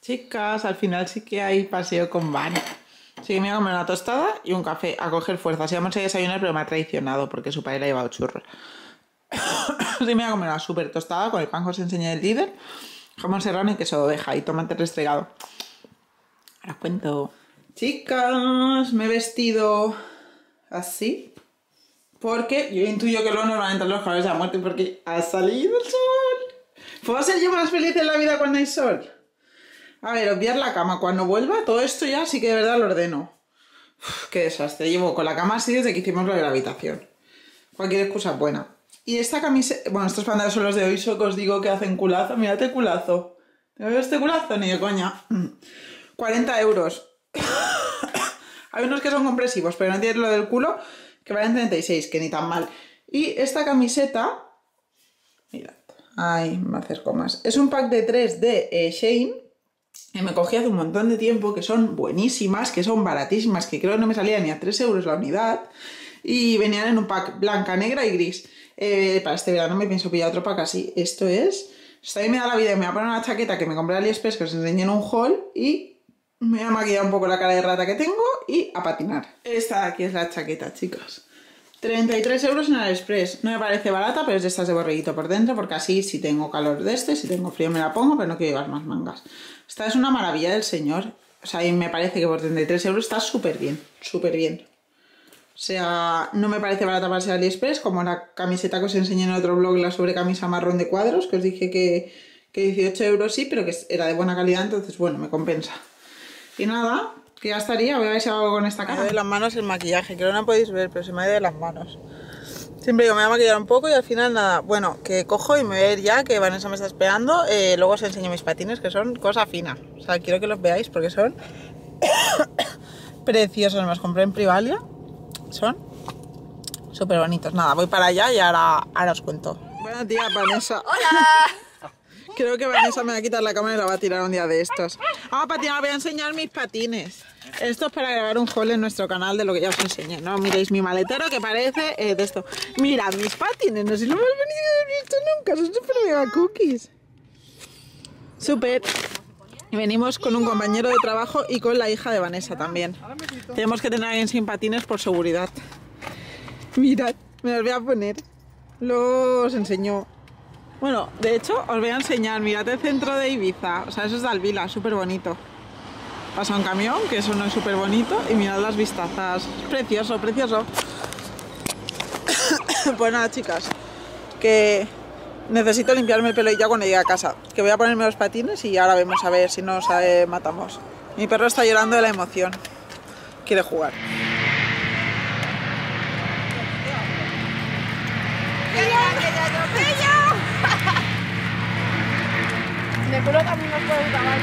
Chicas, al final sí que hay paseo con Vane. Sí que me voy a comer una tostada y un café a coger fuerzas. Íbamos a desayunar, pero me ha traicionado porque su padre le ha llevado churros. Sí, me voy a comer una súper tostada con el pan que os enseñé del líder, jamón serrano y queso de oveja y tomate restregado. Ahora os cuento. Chicas, me he vestido así porque yo intuyo que luego nos van a entrar los calores de la muerte porque ha salido el sol. ¿Puedo ser yo más feliz en la vida cuando hay sol? A ver, obviar la cama. Cuando vuelva, todo esto ya sí que de verdad lo ordeno. Uf, qué desastre. Llevo con la cama así desde que hicimos lo de la habitación. Cualquier excusa buena. Y esta camiseta... Bueno, estos pantalones son los de hoy, que os digo que hacen culazo. Mírate culazo. ¿Te veo este culazo? Ni de coña. 40 euros. Hay unos que son compresivos, pero no tienen lo del culo, que valen 36, que ni tan mal. Y esta camiseta... Mirad. Ay, me acerco más. Es un pack de 3 de Shein. Que me cogí hace un montón de tiempo, que son buenísimas, que son baratísimas, que creo que no me salían ni a 3 euros la unidad. Y venían en un pack blanca, negra y gris. Para este verano me pienso pillar otro pack así. Esto es... Hasta ahí me da la vida y me voy a poner una chaqueta que me compré en AliExpress, que os enseñé en un haul, y me voy a maquillar un poco la cara de rata que tengo y a patinar. Esta de aquí es la chaqueta, chicos. 33 euros en AliExpress. No me parece barata, pero es de estas de borreguito por dentro, porque así si tengo calor de si tengo frío me la pongo, pero no quiero llevar más mangas. Esta es una maravilla del señor. O sea, y me parece que por 33 euros está súper bien, súper bien. O sea, no me parece barata para ser AliExpress, como la camiseta que os enseñé en otro blog, la sobrecamisa marrón de cuadros, que os dije que 18 euros sí, pero que era de buena calidad, entonces bueno, me compensa. Y nada, que ya estaría, voy a ver si hago con esta cara. Me ha ido de las manos el maquillaje, que no lo podéis ver, pero se me ha ido de las manos. Siempre digo, me voy a maquillar un poco y al final nada. Bueno, que cojo y me voy a ir ya, que Vanessa me está esperando. Luego os enseño mis patines, que son cosa fina. O sea, quiero que los veáis porque son preciosos. Me los compré en Privalia. Son súper bonitos. Nada, voy para allá y ahora os cuento. Buenos días, Vanessa. ¡Hola! Creo que Vanessa me va a quitar la cámara y la va a tirar un día de estos. Vamos a patinar, voy a enseñar mis patines. Esto es para grabar un haul en nuestro canal de lo que ya os enseñé. No miréis mi maletero que parece de esto. Mirad mis patines, no sé si lo hemos visto nunca. Son súper mega cookies. Súper. Y venimos con un compañero de trabajo y con la hija de Vanessa también. Tenemos que tener a alguien sin patines por seguridad. Mirad, me los voy a poner. Los enseño. Bueno, de hecho, os voy a enseñar. Mirad el centro de Ibiza. O sea, eso es de Alvila, súper bonito. Pasa un camión, que eso no es súper bonito. Y mirad las vistazas. Es precioso, precioso. Pues nada, chicas. Que necesito limpiarme el pelo ya cuando llegue a casa. Que voy a ponerme los patines y ahora vemos a ver si nos matamos. Mi perro está llorando de la emoción. Quiere jugar. De culo también nos puede grabar.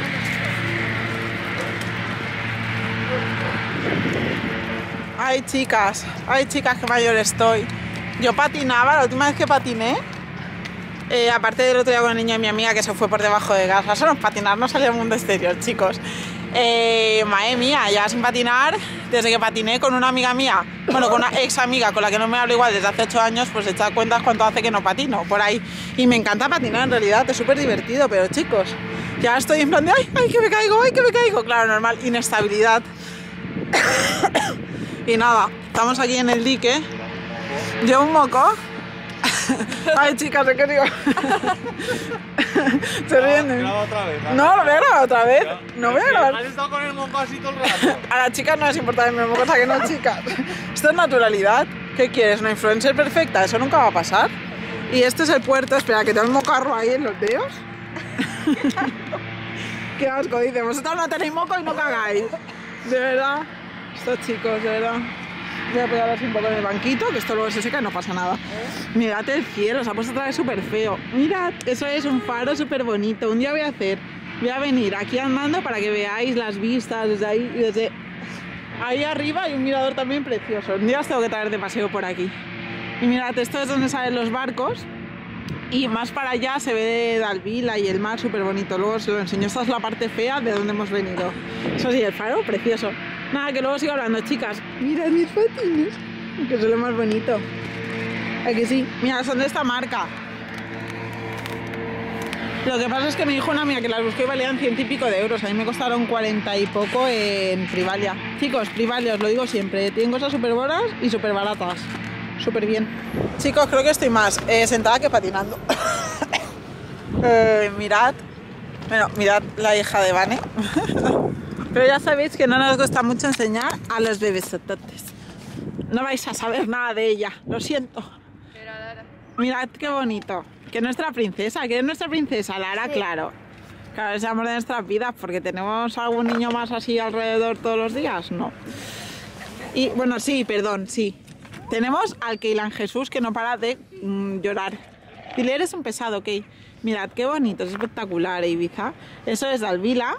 Ay, chicas, que mayor estoy. Yo patinaba, la última vez que patiné, aparte del otro día con el niño de mi amiga que se fue por debajo de gas, solo patinar no salía al mundo exterior, chicos. Madre mía, ya sin patinar, desde que patiné con una amiga mía, bueno, con una ex amiga con la que no me hablo igual desde hace 8 años, pues echad cuentas cuánto hace que no patino, por ahí. Y me encanta patinar en realidad, es súper divertido, pero chicos, ya estoy en plan de, ay, que me caigo, ay, que me caigo. Claro, normal, inestabilidad. Y nada, estamos aquí en el dique. Yo un moco. Ay, chicas, ¿qué digo? Se ríen de mí. Graba otra vez. No, lo voy a grabar otra vez. No voy a grabar. Has estado con el moco así todo el rato. A las chicas no les importa el mismo cosa que no, chicas. Esto es naturalidad. ¿Qué quieres? ¿Una influencer perfecta? Eso nunca va a pasar. Y este es el puerto. Espera, que tengo un mocarro ahí en los dedos. Qué asco, dice. Vosotros no tenéis moco y no cagáis. De verdad. Estos chicos, de verdad. Voy a apoyar así un poco en el banquito, que esto luego se seca y no pasa nada. Mirad el cielo, se ha puesto otra vez súper feo. Mirad, eso es un faro súper bonito. Un día voy a venir aquí andando para que veáis las vistas desde ahí y desde ahí arriba hay un mirador también precioso. Un día os tengo que traer de paseo por aquí. Y mirad, esto es donde salen los barcos. Y más para allá se ve de Alvila y el mar súper bonito. Luego os lo enseño. Esta es la parte fea de donde hemos venido. Eso sí, el faro, precioso. Nada, que luego sigo hablando, chicas. Mirad mis patines, que es lo más bonito. Aquí sí. Mira, son de esta marca. Lo que pasa es que me dijo una amiga que las busqué y valían 100 y pico de euros. A mí me costaron 40 y poco en Privalia. Chicos, Privalia, os lo digo siempre. Tienen cosas súper buenas y súper baratas. Súper bien. Chicos, creo que estoy más sentada que patinando. Mirad. Bueno, mirad la hija de Vane. Pero ya sabéis que no nos gusta mucho enseñar a los bebesototes. No vais a saber nada de ella. Lo siento. Mirad qué bonito. Que nuestra princesa, que es nuestra princesa, Lara, sí. Claro. Claro, es el amor de nuestras vidas, porque tenemos algún niño más así alrededor todos los días, no. Y bueno, sí, perdón, sí. Tenemos al Keilan Jesús que no para de llorar. Dile, eres un pesado, ok. Mirad qué bonito, es espectacular, Ibiza. Eso es de Alvila.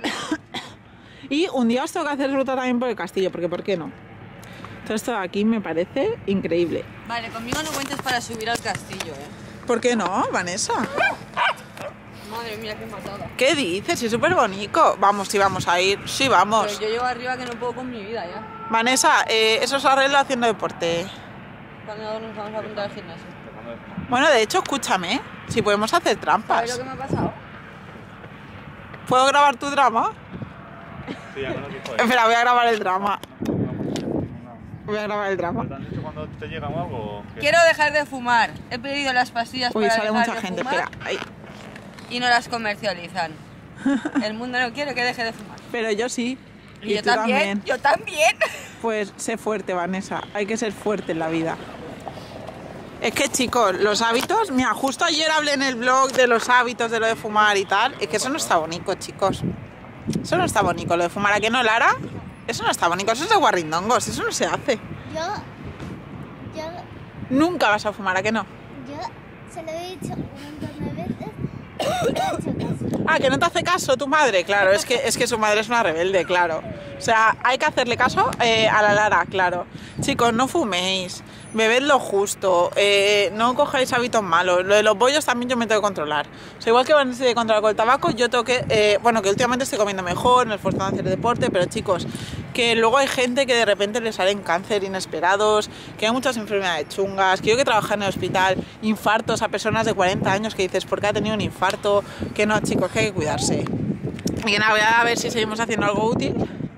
Y un día os tengo que hacer ruta también por el castillo, porque ¿por qué no? Todo esto de aquí me parece increíble. Vale, conmigo no cuentes para subir al castillo, ¿Por qué no, Vanessa? Madre mía, qué matada. ¿Qué dices? Es súper bonito. Vamos, sí vamos a ir. Sí, vamos. Pero yo llevo arriba que no puedo con mi vida ya. Vanessa, eso se arregla haciendo deporte. Cuando nos vamos a apuntar al gimnasio. Bueno, de hecho, escúchame. Si podemos hacer trampas. ¿Sabes lo que me ha pasado? ¿Puedo grabar tu drama? Sí, ya me lo dijo. Espera, voy a grabar el drama. Voy a grabar el drama. ¿Te han dicho cuando te llega o algo? Quiero dejar de fumar. He pedido las pastillas Uy, para sale dejar mucha de gente, fumar espera. Ahí. y no las comercializan. El mundo no quiere que deje de fumar. Pero yo sí. Y yo tú también. Yo también. Pues sé fuerte, Vanessa. Hay que ser fuerte en la vida. Es que, chicos, los hábitos... Mira, justo ayer hablé en el blog de los hábitos, de lo de fumar y tal. Es que eso no está bonito, chicos. Eso no está bonito, lo de fumar. ¿A qué no, Lara? Eso no está bonito. Eso es de guarrindongos. Eso no se hace. Yo Nunca vas a fumar, ¿a qué no? se lo he dicho un montón de veces y no he hecho caso. Ah, que no te hace caso tu madre, claro, es que su madre es una rebelde, claro. O sea, hay que hacerle caso a la Lara, claro. Chicos, no fuméis, bebed lo justo, no cojáis hábitos malos. Lo de los bollos también yo me tengo que controlar. O sea, igual que van a de controlar con el tabaco, yo tengo que... bueno, que últimamente estoy comiendo mejor, me esfuerzo en hacer deporte, pero chicos, que luego hay gente que de repente le salen cáncer inesperados, que hay muchas enfermedades chungas, que yo que trabajar en el hospital, infartos a personas de 40 años que dices, ¿por qué ha tenido un infarto? Que no, chicos, que hay que cuidarse. Y que nada, voy a ver si seguimos haciendo algo útil.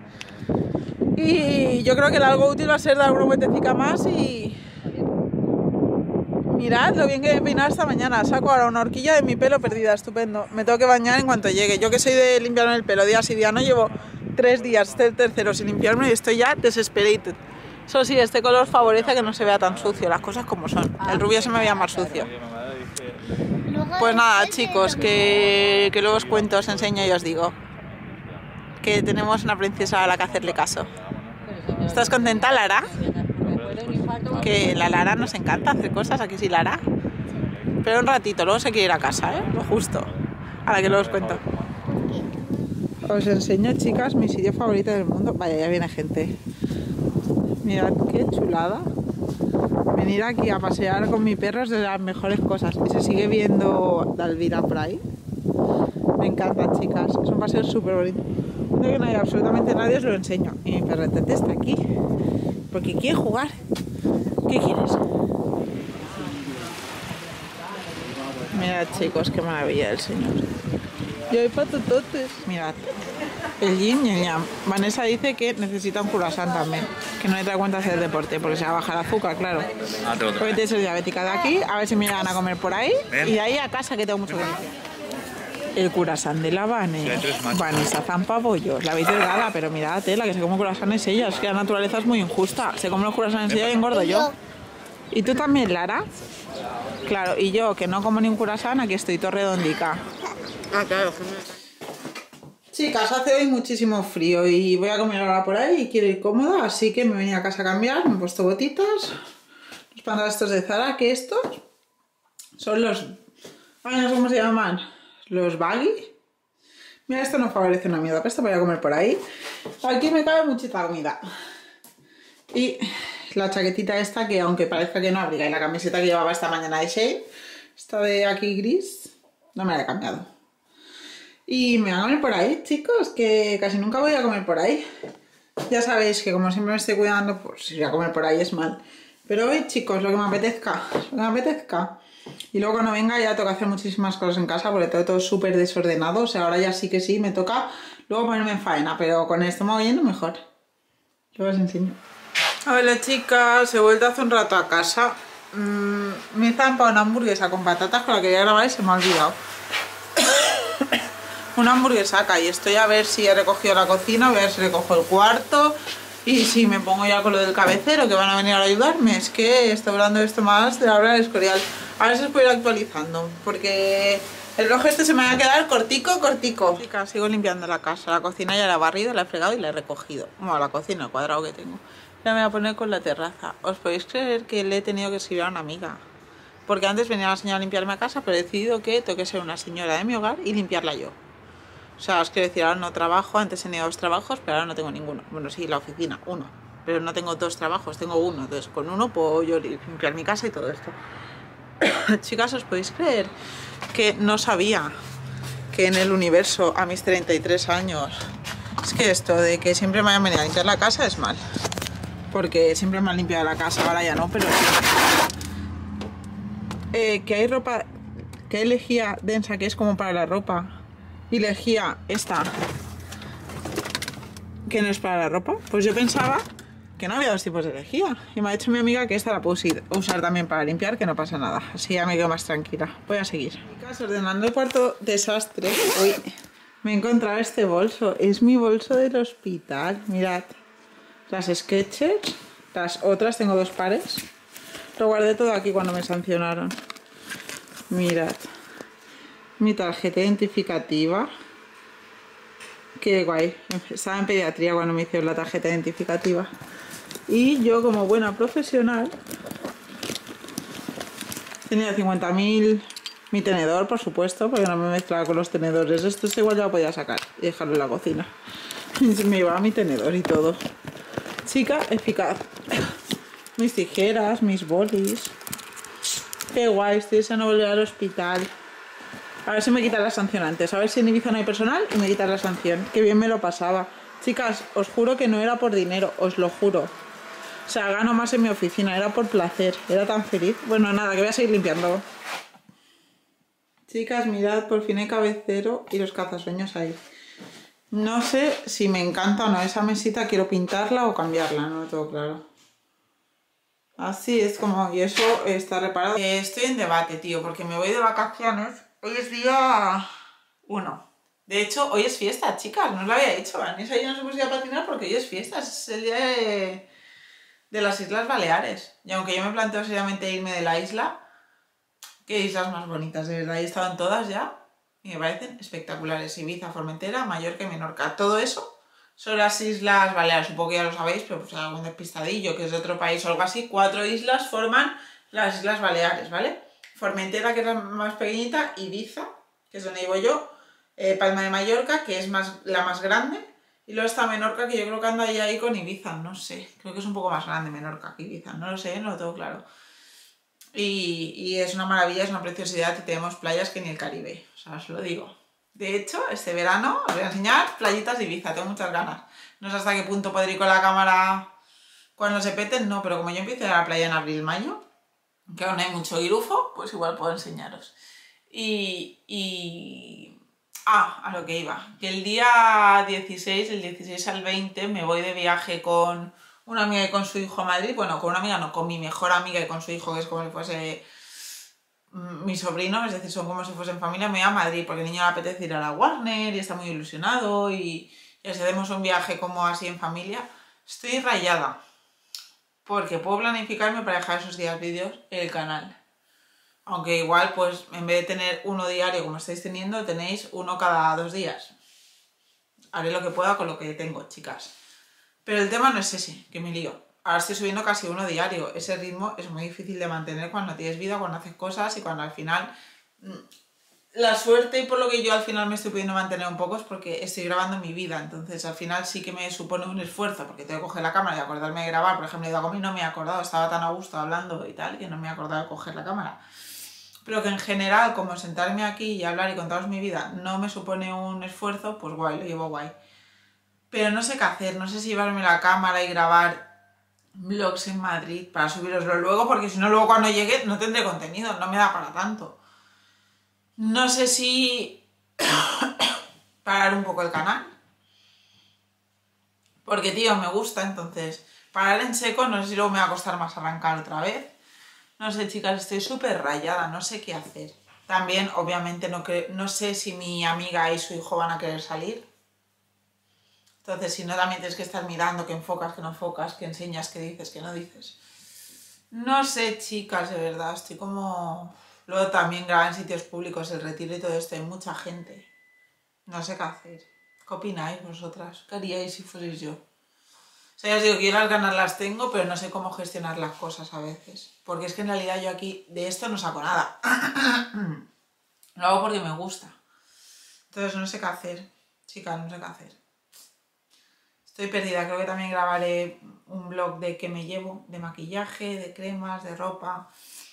Y yo creo que el algo útil va a ser dar una vueltecita más y... Mirad lo bien que he peinado esta mañana. Saco ahora una horquilla de mi pelo perdida, estupendo. Me tengo que bañar en cuanto llegue. Yo que soy de limpiarme el pelo día sí día no, llevo 3 días, este es el tercero sin limpiarme y estoy ya desesperated. Eso sí, este color favorece que no se vea tan sucio, las cosas como son. El rubio se me veía más sucio. Pues nada, chicos, que luego os cuento, os enseño y os digo que tenemos una princesa a la que hacerle caso. ¿Estás contenta, Lara? Que la Lara nos encanta hacer cosas, aquí sí, Lara. Pero un ratito, luego se quiere ir a casa, ¿eh? Lo justo. Ahora que luego os cuento. Os enseño, chicas, mi sitio favorito del mundo. Vaya, ya viene gente. Mirad qué chulada. Venir aquí a pasear con mi perro es de las mejores cosas. Y se sigue viendo Dalvira por ahí. Me encanta, chicas. Es un paseo súper bonito. Donde que no hay absolutamente nadie, os lo enseño. Y mi perretete está aquí. Porque quiere jugar. ¿Qué quieres? Mirad, chicos, qué maravilla del señor. Y hay patototes. Mirad. El yin y el yang. Vanessa dice que necesita un croissant también. Que no le trae cuenta hacer deporte, porque se va a bajar el azúcar, claro. Porque te soy diabética de aquí, a ver si me llegan a comer por ahí. Y de ahí a casa, que tengo mucho que hacer. El croissant de la Vane. Vanessa zampa bollos. La veis delgada, pero mirad, la que se come croissant es ella. Es que la naturaleza es muy injusta. Se come los croissants ella y engordo yo. ¿Y tú también, Lara? Claro, y yo, que no como ni un croissant, aquí estoy todo redondica. Ah, claro. Chicas, hace hoy muchísimo frío y voy a comer ahora por ahí y quiero ir cómoda, así que me venía a casa a cambiar, me he puesto botitas, los pantalones estos de Zara, que estos son los... Ay, no sé cómo se llaman, los baggy. Mira, esto no favorece una mierda, pero esto voy a comer por ahí. Aquí me cabe muchísima comida. Y la chaquetita esta, que aunque parezca que no abriga, y la camiseta que llevaba esta mañana de Shane, esta de aquí gris, no me la he cambiado. Y me voy a comer por ahí, chicos, que casi nunca voy a comer por ahí. Ya sabéis que como siempre me estoy cuidando, pues si voy a comer por ahí es mal. Pero hoy, chicos, lo que me apetezca, Y luego cuando venga ya tengo que hacer muchísimas cosas en casa porque tengo todo súper desordenado. O sea, ahora ya sí que sí, me toca luego ponerme en faena, pero con esto me voy yendo mejor. Yo os enseño. Hola chicas, he vuelto hace un rato a casa. Me he zampado una hamburguesa con patatas con la que quería grabar y se me ha olvidado. Una hamburguesaca y estoy a ver si he recogido la cocina, voy a ver si recojo el cuarto y si me pongo ya con lo del cabecero que van a venir a ayudarme. Es que estoy hablando de esto más de la hora del Escorial. A ver si os puedo ir actualizando porque el reloj este se me va a quedar cortico. Chicas, sigo limpiando la casa, la cocina ya la he barrido, la he fregado y la he recogido. Bueno, la cocina, el cuadrado que tengo. Ya me voy a poner con la terraza. ¿Os podéis creer que le he tenido que escribir a una amiga? Porque antes venía la señora a limpiarme a casa, pero he decidido que tengo que ser una señora de mi hogar y limpiarla yo. O sea, os quiero decir, ahora no trabajo, antes tenía 2 trabajos, pero ahora no tengo ninguno. Bueno, sí, la oficina, 1. Pero no tengo 2 trabajos, tengo 1. Entonces, con 1 puedo yo limpiar mi casa y todo esto. Chicas, ¿os podéis creer que no sabía que en el universo, a mis 33 años, es que esto de que siempre me vayan a venir a limpiar la casa es mal? Porque siempre me han limpiado la casa, ahora ya no, pero sí. Que hay ropa que hay lejía densa que es como para la ropa y lejía esta que no es para la ropa. Pues yo pensaba que no había 2 tipos de lejía y me ha dicho mi amiga que esta la puedo usar también para limpiar, que no pasa nada, así ya me quedo más tranquila. Voy a seguir. Chicas, ordenando el cuarto, desastre. Uy, me he encontrado este bolso, es mi bolso del hospital, mirad. Las Skechers, las otras, tengo 2 pares. Lo guardé todo aquí cuando me sancionaron. Mirad. Mi tarjeta identificativa. Qué guay. Estaba en pediatría cuando me hicieron la tarjeta identificativa. Y yo, como buena profesional, tenía 50.000. Mi tenedor, por supuesto, porque no me mezclaba con los tenedores. Esto igual ya lo podía sacar y dejarlo en la cocina. Me llevaba mi tenedor y todo. Chica eficaz. Mis tijeras, mis bolis. Qué guay, estoy deseando volver al hospital. A ver si me quitan la sanción antes. A ver si en Ibiza no hay personal y me quitan la sanción. Qué bien me lo pasaba. Chicas, os juro que no era por dinero, os lo juro. O sea, gano más en mi oficina, era por placer. Era tan feliz. Bueno, nada, que voy a seguir limpiando. Chicas, mirad, por fin hay cabecero y los cazasueños ahí. No sé si me encanta o no esa mesita, quiero pintarla o cambiarla, no lo tengo claro. Así es como, y eso está reparado. Estoy en debate, tío, porque me voy de vacaciones. Hoy es día 1. De hecho, hoy es fiesta, chicas, no os lo había dicho. Vanessa y yo nos hemos ido a patinar porque hoy es fiesta, es el día de las Islas Baleares. Y aunque yo me planteo seriamente irme de la isla, qué islas más bonitas, de verdad, he estado en todas ya. Y me parecen espectaculares. Ibiza, Formentera, Mallorca y Menorca. Todo eso son las Islas Baleares. Supongo que ya lo sabéis, pero pues algún despistadillo que es de otro país o algo así. 4 islas forman las Islas Baleares, ¿vale? Formentera, que es la más pequeñita. Ibiza, que es donde vivo yo. Palma de Mallorca, que es la más grande. Y luego está Menorca, que yo creo que anda ahí con Ibiza. No sé, creo que es un poco más grande Menorca que Ibiza. No lo sé, no lo tengo claro. Y es una maravilla, es una preciosidad y tenemos playas que ni el Caribe, o sea, os lo digo. De hecho, este verano os voy a enseñar playitas de Ibiza, tengo muchas ganas. No sé hasta qué punto podré ir con la cámara cuando se peten, no, pero como yo empiezo a ir a la playa en abril-mayo, que aún hay mucho guirufo, pues igual puedo enseñaros. A lo que iba, que el día 16, el 16 al 20, me voy de viaje con una amiga y con su hijo a Madrid. Bueno, con una amiga no, con mi mejor amiga y con su hijo, que es como si fuese mi sobrino, es decir, son como si fuesen familia. Me voy a Madrid porque el niño le apetece ir a la Warner y está muy ilusionado y así hacemos un viaje como así en familia. Estoy rayada porque puedo planificarme para dejar esos días vídeos en el canal. Aunque igual, pues, en vez de tener uno diario como estáis teniendo, tenéis uno cada 2 días. Haré lo que pueda con lo que tengo, chicas. Pero el tema no es ese, que me lío. Ahora estoy subiendo casi uno diario. Ese ritmo es muy difícil de mantener cuando tienes vida, cuando haces cosas y cuando al final... La suerte y por lo que yo al final me estoy pudiendo mantener un poco es porque estoy grabando mi vida. Entonces al final sí que me supone un esfuerzo porque tengo que coger la cámara y acordarme de grabar. Por ejemplo, he ido a comer y no me he acordado. Estaba tan a gusto hablando y tal que no me he acordado de coger la cámara. Pero que en general, como sentarme aquí y hablar y contaros mi vida no me supone un esfuerzo, pues guay, lo llevo guay. Pero no sé qué hacer, no sé si llevarme la cámara y grabar vlogs en Madrid para subiroslo luego, porque si no, luego cuando llegue no tendré contenido, no me da para tanto. No sé si parar un poco el canal, porque tío, me gusta, entonces parar en seco, no sé si luego me va a costar más arrancar otra vez. No sé, chicas, estoy súper rayada, no sé qué hacer. También, obviamente, no sé si mi amiga y su hijo van a querer salir. Entonces, si no, también tienes que estar mirando qué enfocas, qué no enfocas, qué enseñas, qué dices, qué no dices. No sé, chicas, de verdad, estoy como... Luego también grabar en sitios públicos, el retiro y todo esto, hay mucha gente. No sé qué hacer. ¿Qué opináis vosotras? ¿Qué haríais si fuerais yo? O sea, ya os digo que yo las ganas las tengo, pero no sé cómo gestionar las cosas a veces. Porque es que en realidad yo aquí de esto no saco nada. Lo hago porque me gusta. Entonces no sé qué hacer. Chicas, no sé qué hacer. Estoy perdida. Creo que también grabaré un vlog de qué me llevo, de maquillaje, de cremas, de ropa.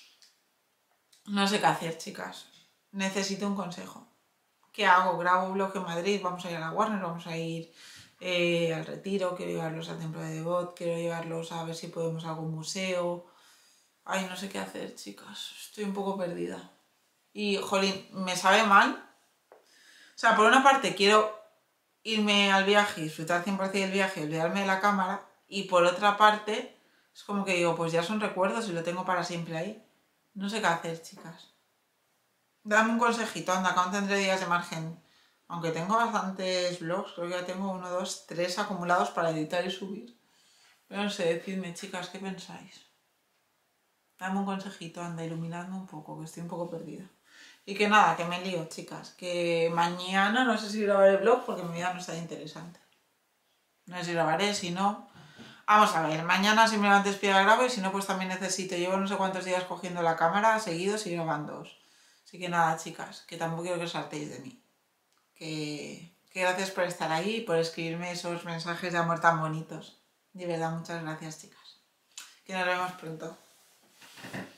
No sé qué hacer, chicas. Necesito un consejo. ¿Qué hago? ¿Grabo un vlog en Madrid? Vamos a ir a la Warner, vamos a ir al retiro, quiero llevarlos al templo de Devot, quiero llevarlos a ver si podemos a algún museo. Ay, no sé qué hacer, chicas. Estoy un poco perdida. Y, jolín, me sabe mal. O sea, por una parte quiero irme al viaje, disfrutar 100% del viaje, olvidarme de la cámara. Y por otra parte, es como que digo, pues ya son recuerdos y lo tengo para siempre ahí. No sé qué hacer, chicas. Dame un consejito, anda, ¿cuándo tendré días de margen? Aunque tengo bastantes vlogs, creo que ya tengo 1, 2, 3 acumulados para editar y subir. Pero no sé, decidme, chicas, ¿qué pensáis? Dame un consejito, anda, iluminadme un poco, que estoy un poco perdida. Y que nada, que me lío, chicas. Que mañana no sé si grabaré vlog porque mi vida no está interesante. No sé si grabaré, si no... Vamos a ver, mañana si me levanto despierta grabo y si no, pues también necesito. Llevo no sé cuántos días cogiendo la cámara seguidos y grabando. Así que nada, chicas, que tampoco quiero que os hartéis de mí. Que gracias por estar ahí y por escribirme esos mensajes de amor tan bonitos. De verdad, muchas gracias, chicas. Que nos vemos pronto.